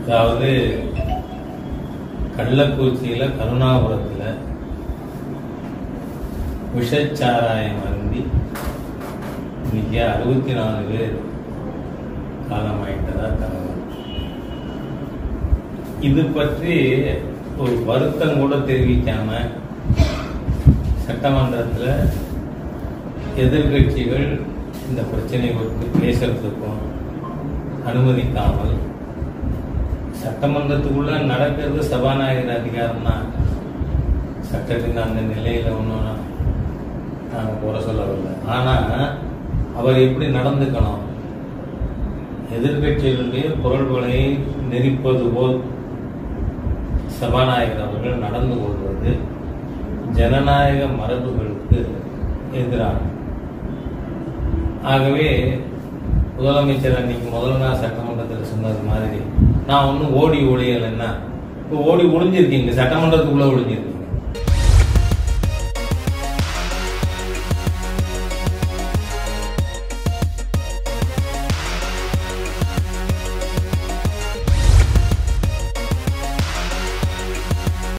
அதாவது கள்ளக்குறிச்சியில கருணாபுரத்துல விஷச்சாராயம் அருந்தி இன்னைக்கு 64 பேர் காலமாயிட்டதா தகவல். இது பற்றி ஒரு வருத்தம் கூட தெரிவிக்காம சட்டமன்றத்தில் எதிர்கட்சிகள் இந்த பிரச்சனை குறித்து பேசுறதுக்கும் அனுமதிக்காமல், சட்டமன்றத்துக்குள்ள நடக்கிறது சபாநாயகர் அதிகாரம் தான். சட்டத்தின் அந்த நிலையில ஒன்றும் நாங்கள் குறை சொல்லவில்லை. ஆனா அவர் எப்படி நடந்துக்கணும், எதிர்கட்சிகளுடைய குரல்களை நெரிப்பது போல் சபாநாயகர் அவர்கள் நடந்து கொள்வது ஜனநாயக மரபுகளுக்கு எதிரான. ஆகவே முதலமைச்சர் அன்னைக்கு முதல் நாள் சட்டமன்றத்தில் சொன்னது மாதிரி, நான் ஒன்றும் ஓடி ஒளியலைன்னா, இப்போ ஓடி ஒளிஞ்சிருக்கீங்க, சட்டமன்றத்துக்குள்ள ஒளிஞ்சிருக்கு.